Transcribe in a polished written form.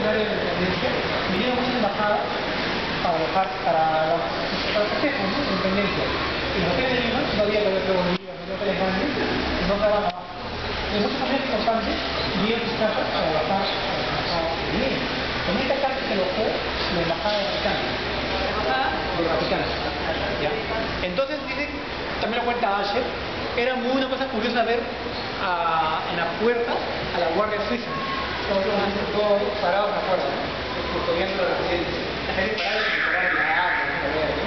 revolucionaria de la independencia, vinieron muchas embajadas para los festejos, ¿no? De independencia. Y los hoteles de Lima no había que ver Bolivia, no había hoteles grandes, no daban abajo. En muchos hoteles importantes vinieron sus casas a trabajar a la embajada de Lima. En esta casa se alojó la embajada de Vaticano. ¿La embajada? Del Vaticano. ¿Ya? Entonces dice, también lo cuenta Asher, era muy una cosa curiosa ver en la puerta a la guardia suiza. Todos parados en la puerta, custodiando la residencia. La gente parada y parada.